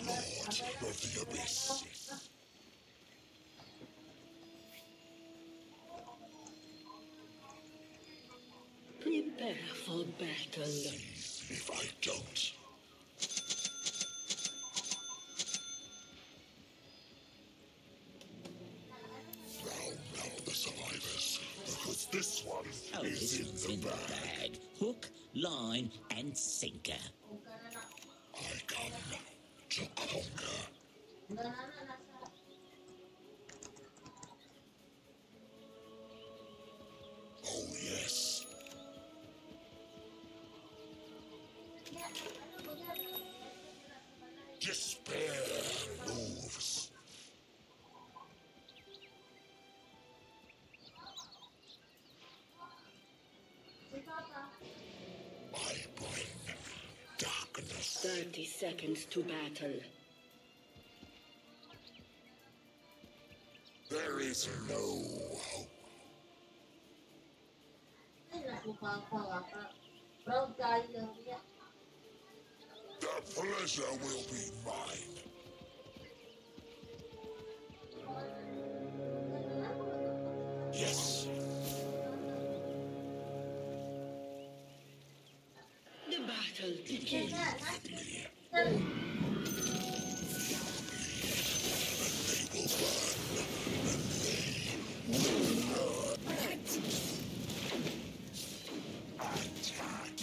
Lord of the Abyss. Prepare for battle. If I don't. Now the survivors, because this one is in the bag. Hook, line, and sinker. I come to conquer. Oh yes. Despair moves. I bring darkness. 30 seconds to battle. There is no hope. The pleasure will be mine. Yes. The battle begins. They will attack.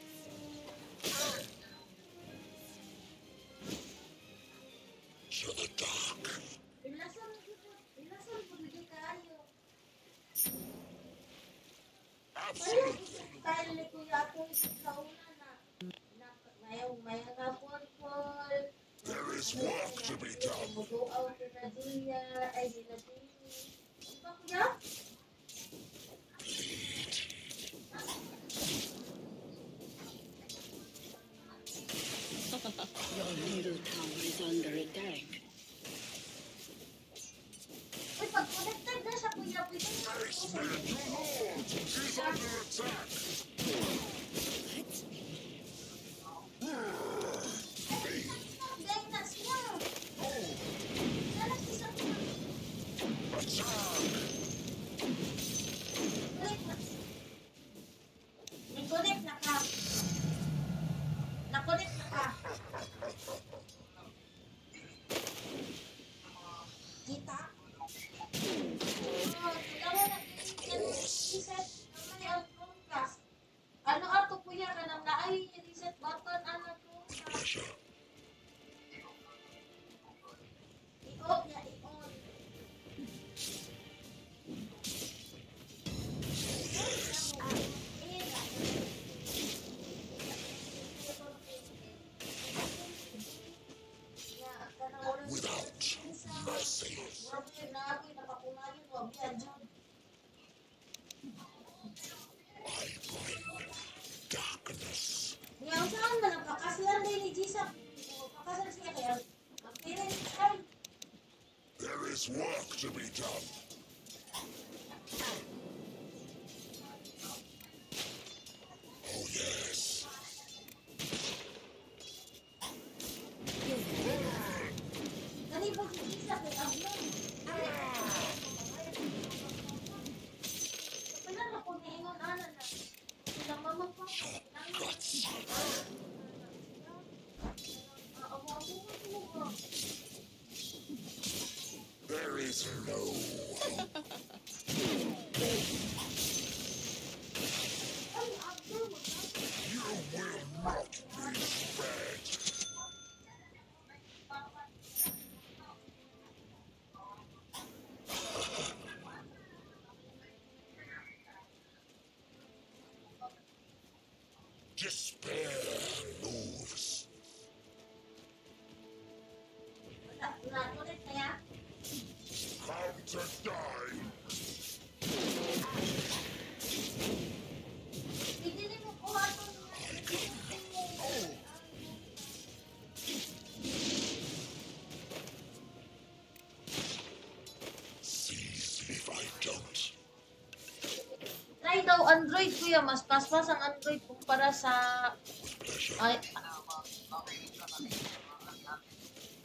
To the dark. Absolutely. There is work to be done. Your middle tower is under attack. Face me, your lord is under attack. With pleasure. Without mercy. I bring darkness. There is work to be done. Oh yes. Guts. There is no hope. You will not be spared. Despair moves. Come to die. Seize if I don't. Try daw Android, kuya. Mas paspas ang Android kumpara sa... With pleasure. Ay,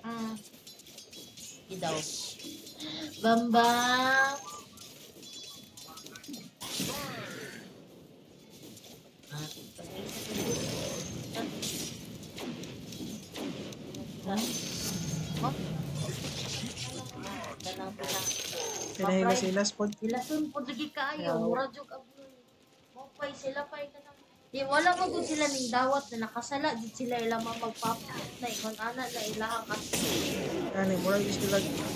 Daw. Bambang. Pinahila sila spod. Sila sun po lagi kaayo. Mura jug aboy. Mopay sila pay ka na. Di wala mo gud sila ning dawat na nakasala gid sila ila magpapa na ingon ana na ilaha ka. Ani mura is sila.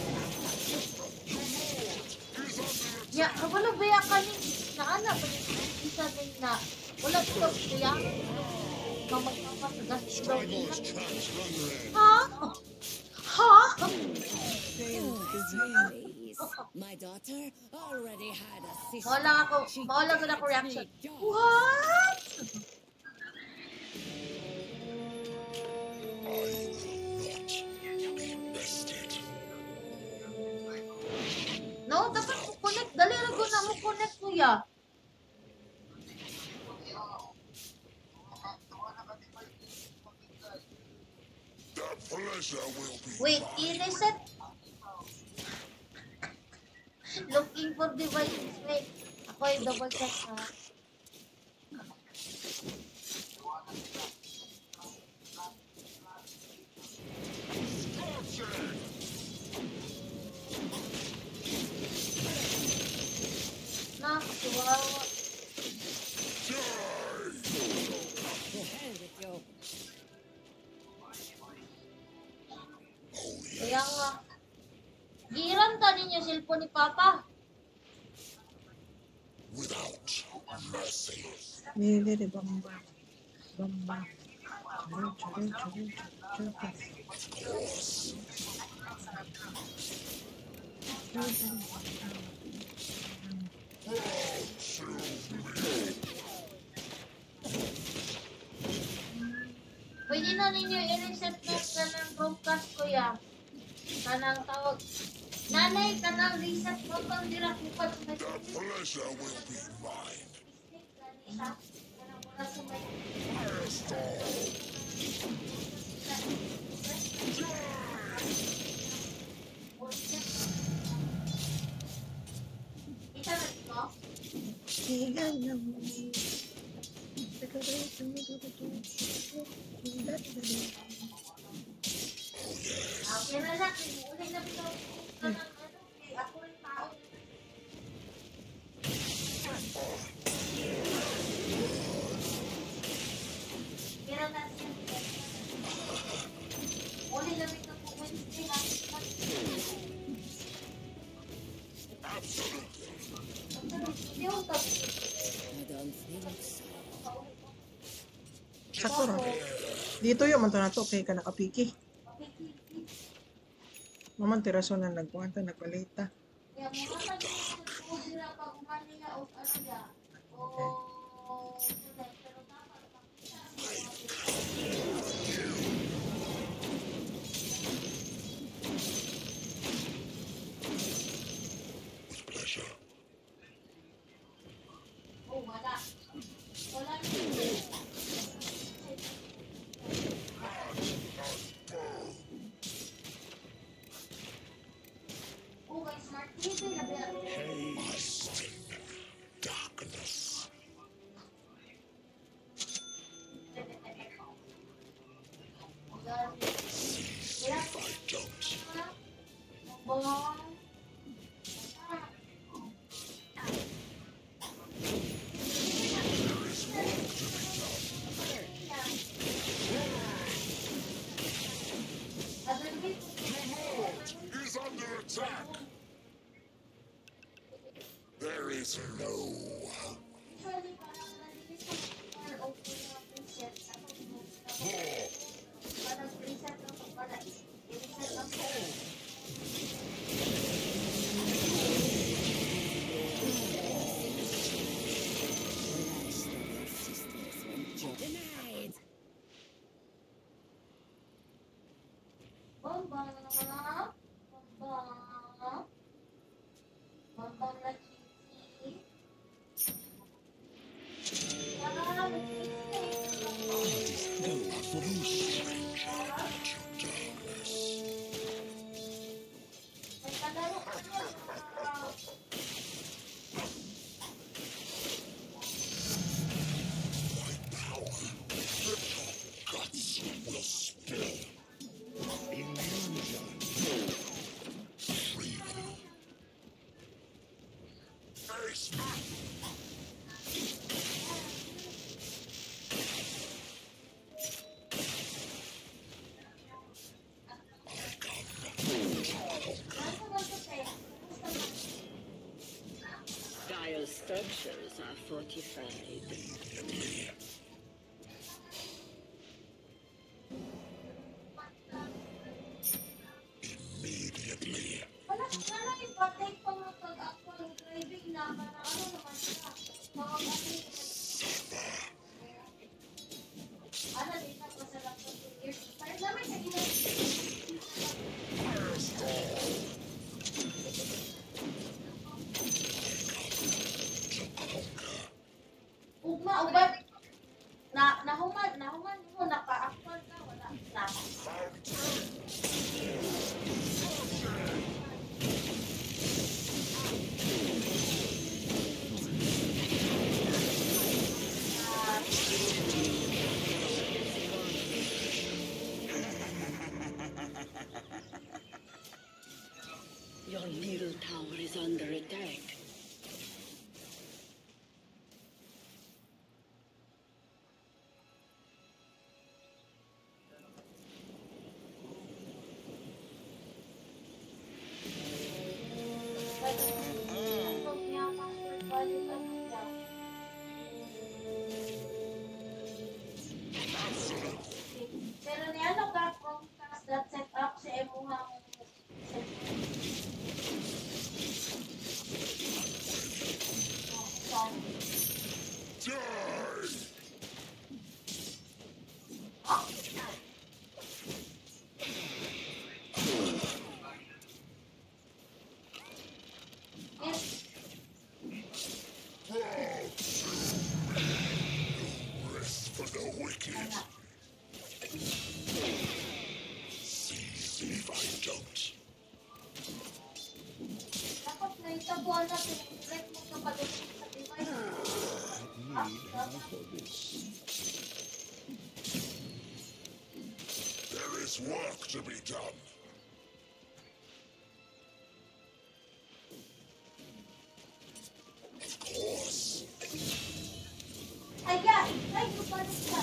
Ya, wala baya ka ni naana pa ni isa ning na wala ko kuya. Mamagpapa sa gas daw niya. Ha? Ha? My daughter already had a sister. Wala ko na reaction. What? No, dapat mo connect. Dali lang ko na mo connect kuya. That pleasure will be Wait, i-reset. Looking for devices. Wait. Ako yung double check ha. Nakakawawa. To hell with you. Kaya nga. Giram ta ninyo cellphone ni Papa. without mercy. Nilili bamba. Bamba. Churu, churu, churu, churu, churu. Of course. Pwede na ninyo i-reset na kanang broadcast kuya. Kanang tawag. Nanay, kanang reset button dira kupad sa may That pleasure will be mine. kanang wala sa may Kita na dito? Higan na mo. Okay na lang. Uli na dito. Kanang ano, ako rin tao. Kira na siya. Uli na dito po. Wednesday na. Hindi ko tapos. I don't think so. Sakto ra. Dito yung manto na to kay ka nakapiki. Maman tiraso na nagkuhanta nagpalita. Ya, mura ka dito sila pag umaniya o ano ya. O pero dapat With pleasure. oh wala. Wala. Oh, may smart TV na ba? Lost in darkness. If I don't, Bong. he's under attack. There is no hope. Denied. A true stranger to darkness. are fortified. Immediately. Wala i-protect pa mga pag-actual driving na para ano naman siya. Mga ano din na masarap sa 2 years. Parang naman sa ilang ugma, uban. Nahuman mo, naka-actual ka, wala. Your middle tower is under attack. Pero niya ano ka kung that set up sa emuhang Rest for the wicked. See if I don't. dapat na itabuan na pinag mo sa pagdating sa device. There is work to be done. Of course. Ayan, try ko pa rin siya.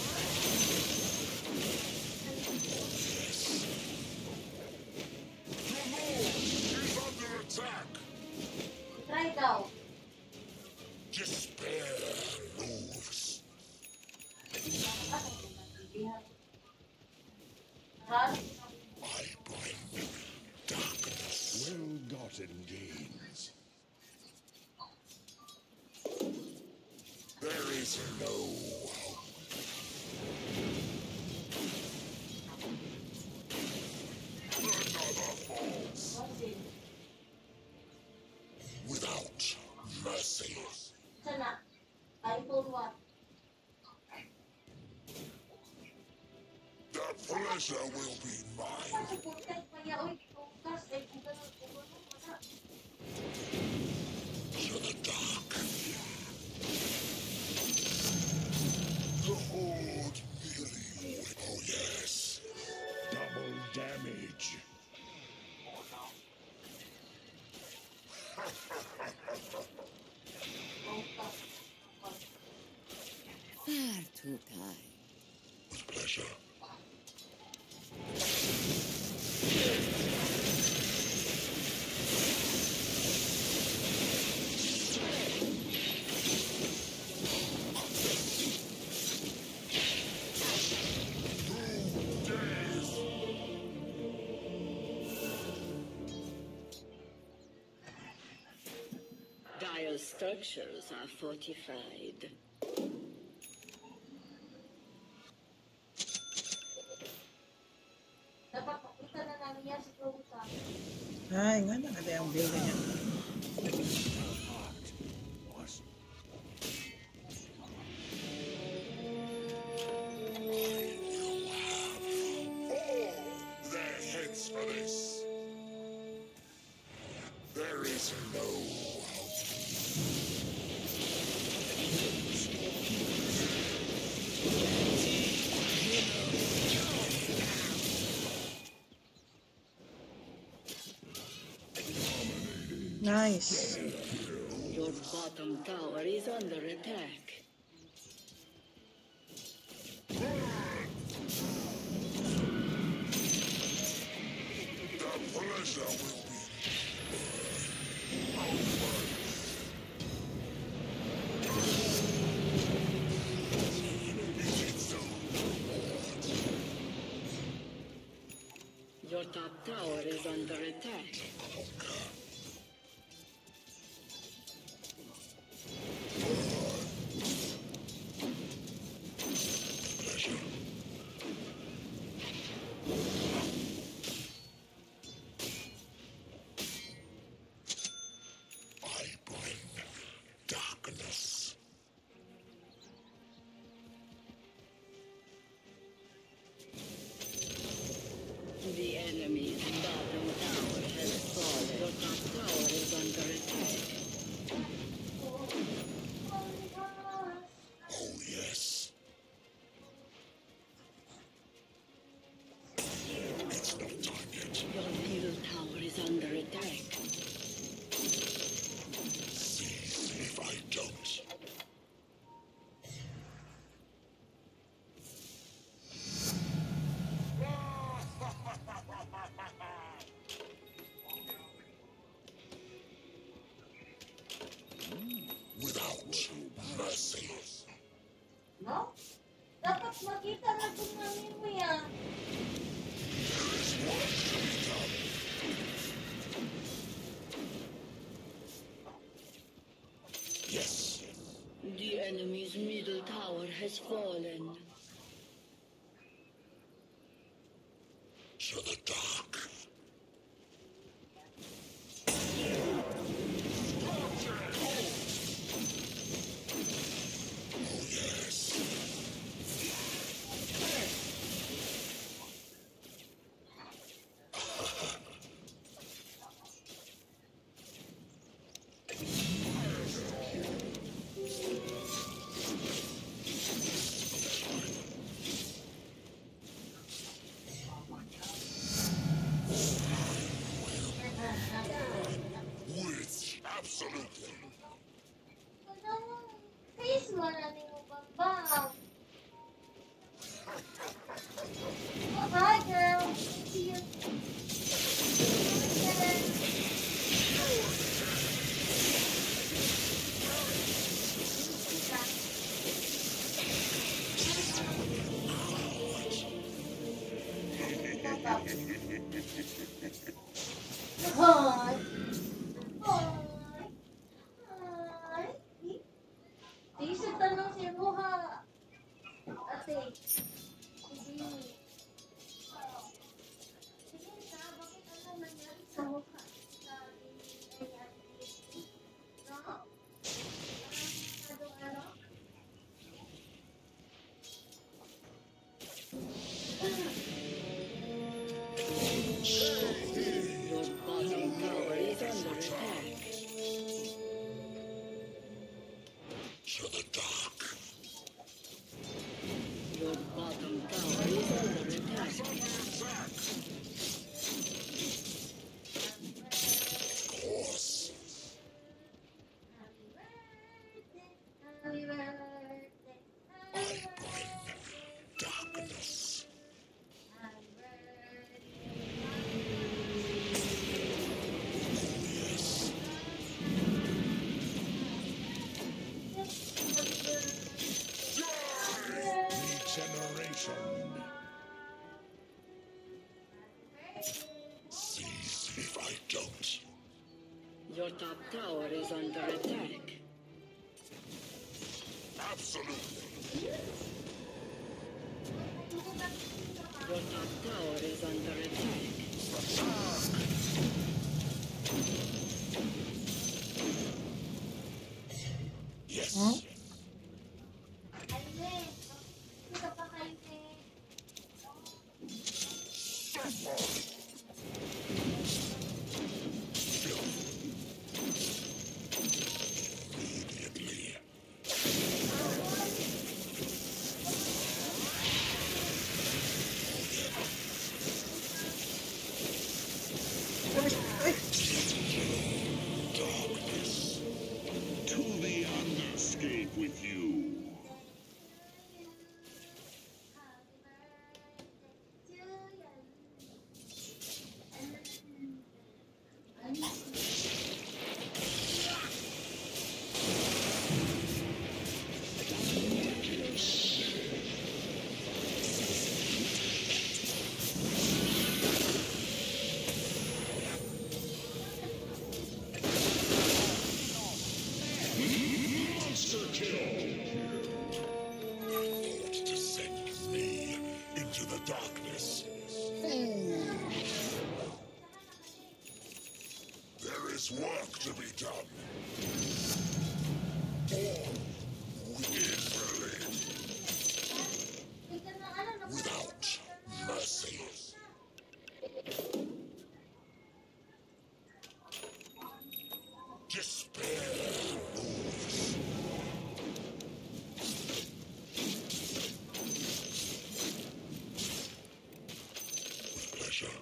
Your lord is under attack. Try daw. Despair moves. Run. I bring darkness. Well-gotten gains. There is no hope. Another falls. What's it? Without mercy. Sana. iPhone 1. The pleasure will be mine. Ano po, kahit maya, uy, focus, ay kung gano'n, wala. To the dark. The horde merely. Oh yes. Double damage. Far too kind. With pleasure. Dire structures are fortified. Dapat makita na namin yan sa program. Ay, nga na. Ada yung build niya. Their heads for this. There is no hope. Nice. Your bottom tower is under attack. The pleasure will be Your top tower is under attack. I bring darkness. The enemy's bottom tower has fallen. Your top tower is under attack. Oh yes. It's not time yet. Your middle tower is under attack. See if I don't. Without mercy. No? Dapat makita na kung namin mo yan. Yes. The enemy's middle tower has fallen. To the dark. Oh yes. With absolutely. Face mo na ni mo bambang. Oh, hi girl. See you. Hi. Hi. Hi. Isa tanong si Buha. Ate. Sige. Sige na, bakit ano nangyari sa mukha? No? Ano? Your bottom tower is under attack. To the dark. Your bottom tower is under attack. Course. Happy birthday. I bring darkness. Happy birthday. Yes. Regeneration. See if I don't. Your top tower is under attack. Absolutely. Your top tower is under attack. Yes. Alme, kita pa kayo Immediately. Ay, Darkness. To the underscape with you. is work to be done. Without mercy. Despair rules. With pleasure.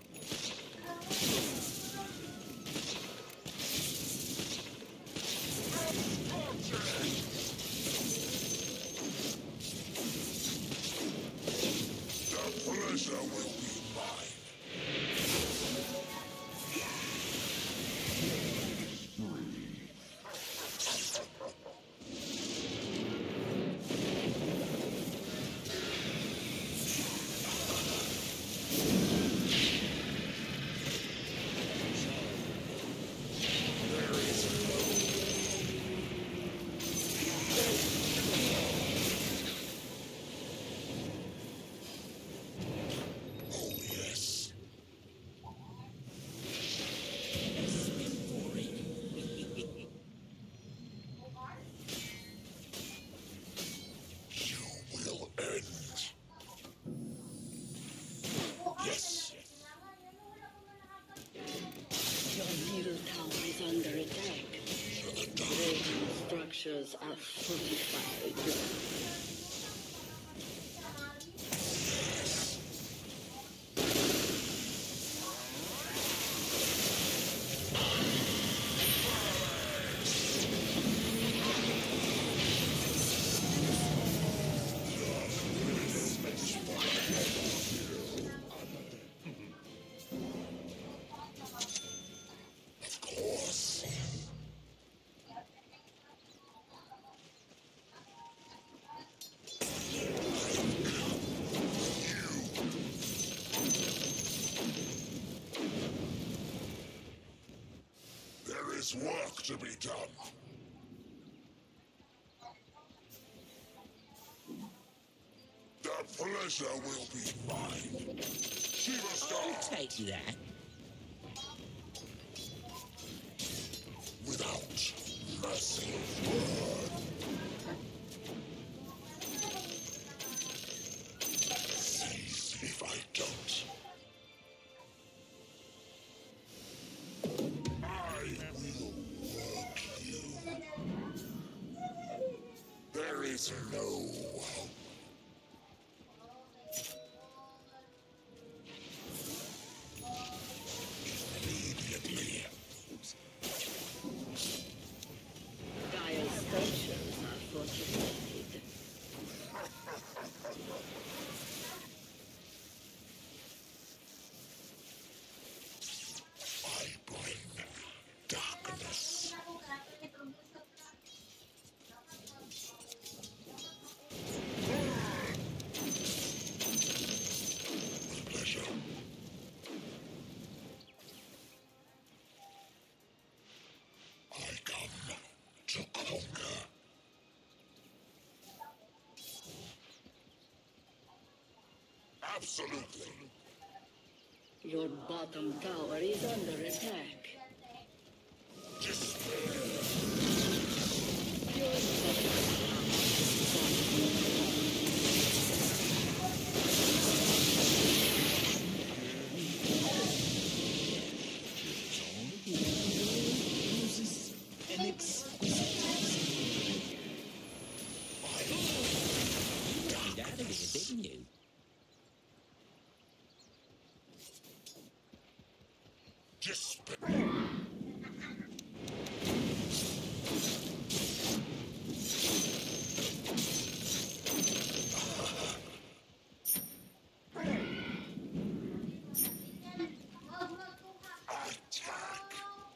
The pleasure will be mine. Oh yes. You will end. Yes. Your middle tower is under attack. Radiant structures are fortified. Of course. There is work to be done. The pleasure will be mine. Shiva I'll Star. take that. Without mercy. Cease if I don't. I will work you. There is no hope. Immediately. Dire structures are fortified. I bring darkness. With pleasure. I come to conquer. Absolutely. Your bottom tower is under attack. Despair. Your bottom An exquisite. You wanted out of here, didn't you? Despair. Attack.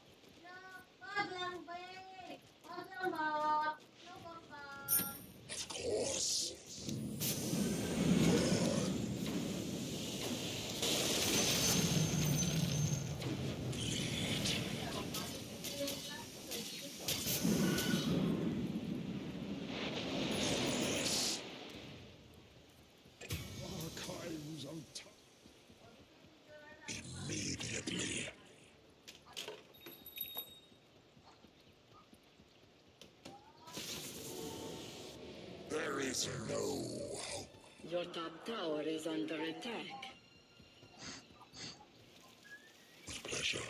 Of course. Bleed. is no hope. Your top tower is under attack. With pleasure.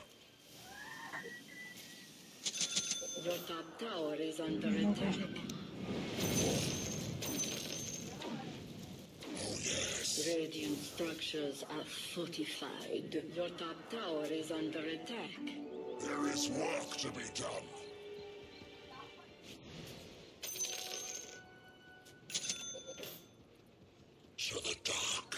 Your top tower is under attack. Oh yes. Radiant structures are fortified. Your top tower is under attack. There is work to be done. To the dark.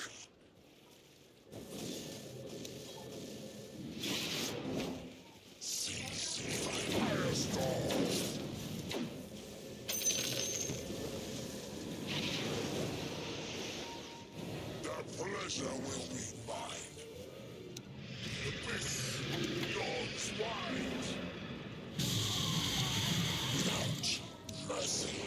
Seize me by firestorm. The pleasure will be mine. The abyss yawns wide. Without mercy.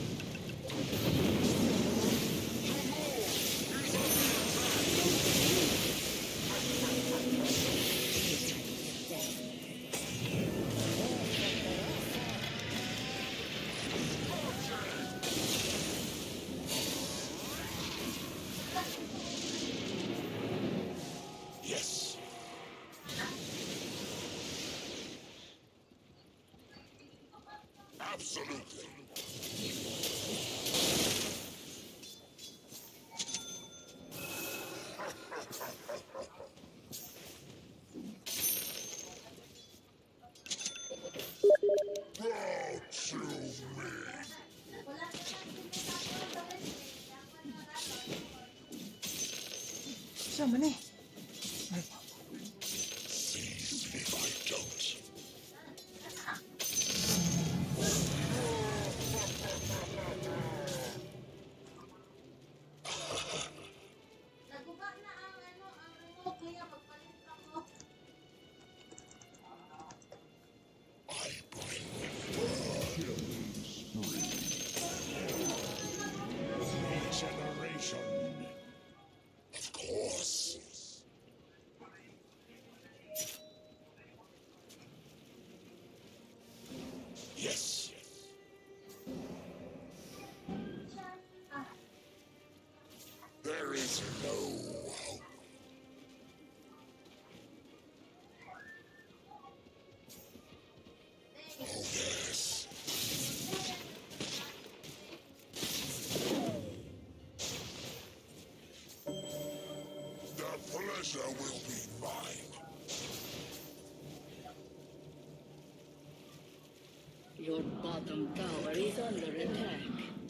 Yes. Absolutely. Bow to me. Sama ni. Ay, Seize me if I don't. Naguba na ang remote, kuya. Magpalit ako. I bring regeneration. Of course. Yes. There is no hope. Oh yes. The pleasure will be mine. Your bottom tower is under attack.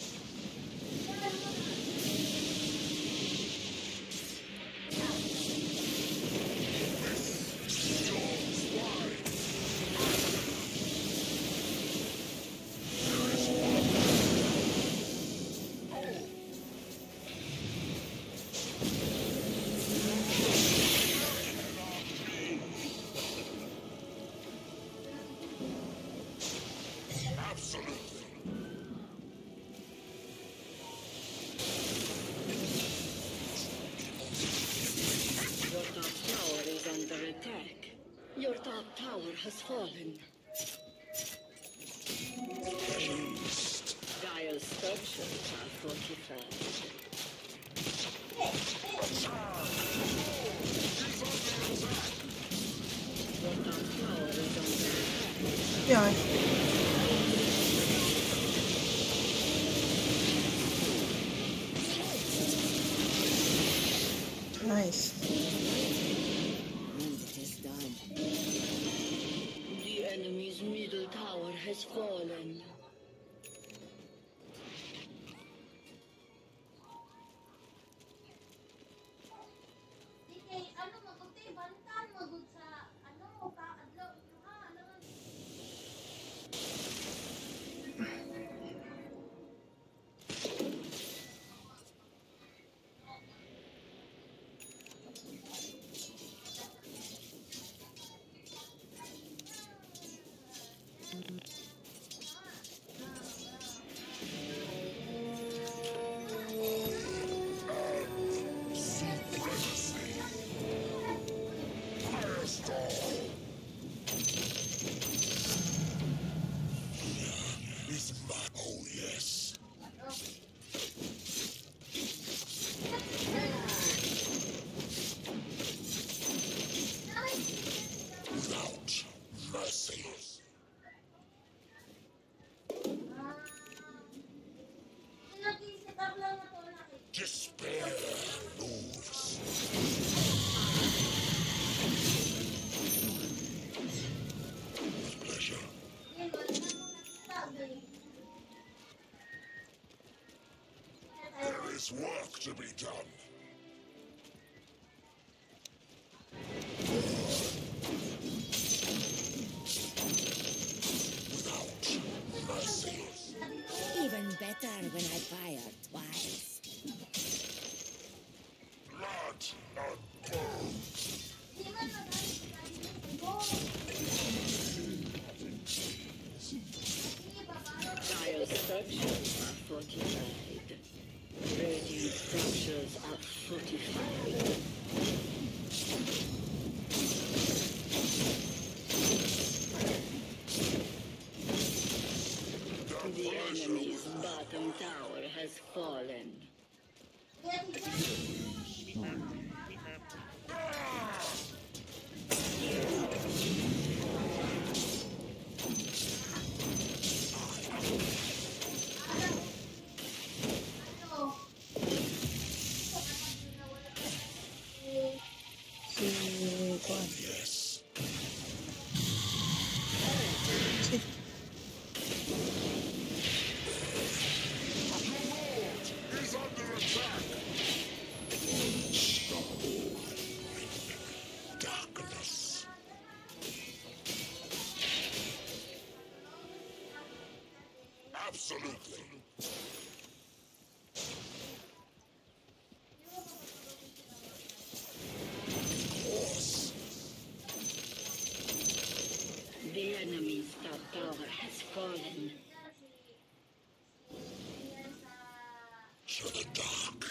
Absolutely. Your top tower is under attack. Your top tower has fallen. Dire's structures are fortified. Your top tower is under attack. yeah. Nice. And it is done. The enemy's middle tower has fallen. Sige, ano magutay bantan magud sa kaadlaw inyo ha, alam. is work to be done. Without mercy. Even better when I fire twice. Blood and bone. Dire structures are fortified. Radiant structures are fortified. The enemy's bottom tower has fallen. Si Kwan. Yes. Si He's under attack. Unstoppable. Darkness. Absolutely. Horse. The enemy's top tower has fallen. To the dark.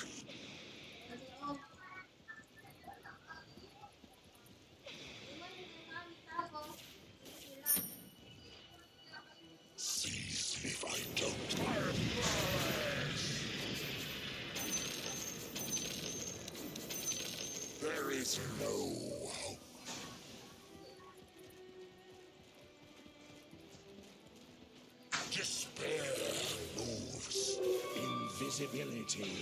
Seize if I don't. There is no hope. Despair moves. Invisibility.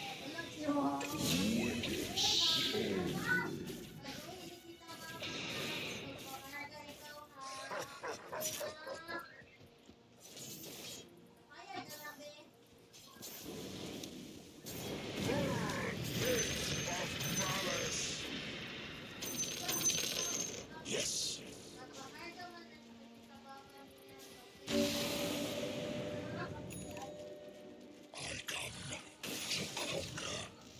Wicked soul. Malice. Yes. I come to conquer.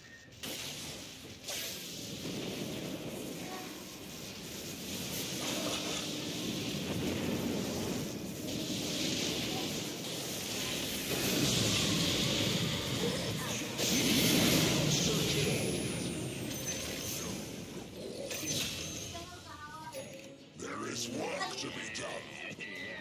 There is work to be done.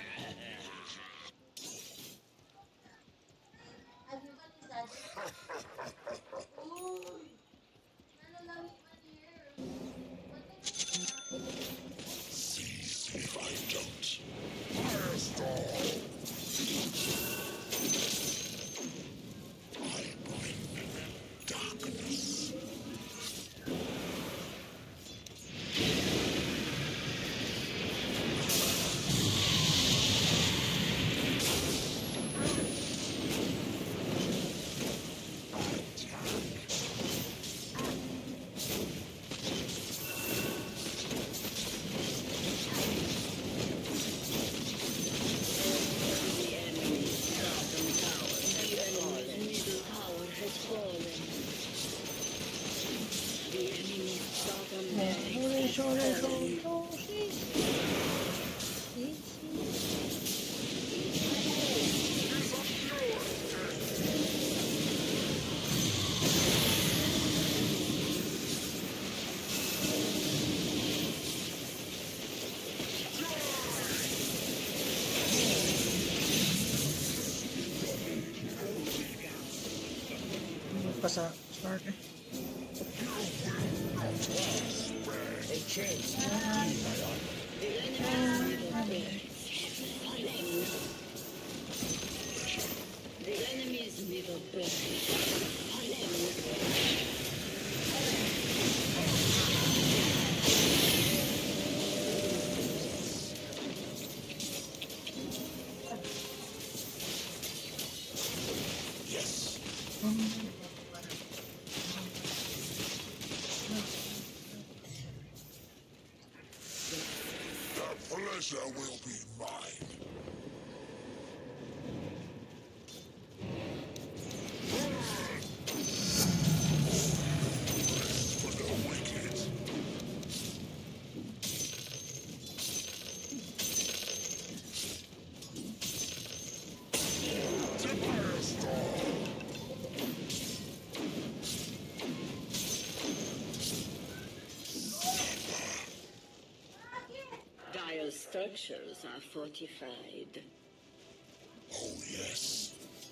Seize if I don't. Firestorm. I bring darkness. The enemy's bottom tower has fallen. Middle tower has fallen. The enemy's bottom barracks has fallen. pa sa start eh. The enemy's middle barracks has fallen. Yes. pleasure will be mine. For the wicked. Tempire Storm. Dire structures are fortified. Oh, yes.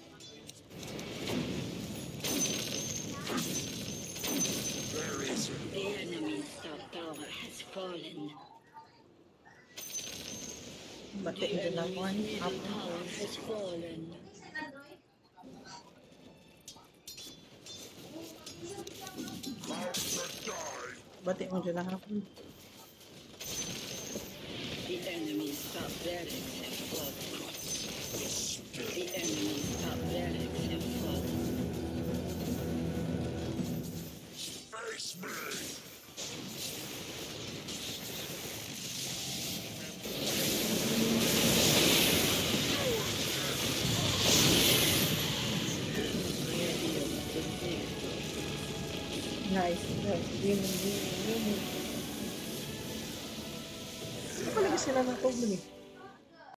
There is The enemy's top tower has fallen. Bati The din lang one. enemy's Up. middle tower has fallen. about to die. Bati mo dyan lang hapon. The enemy's top barracks have fallen. The enemy's top barracks have fallen. Face me. Nice. Nice. Winning. Ano pala sila ng tog mo eh?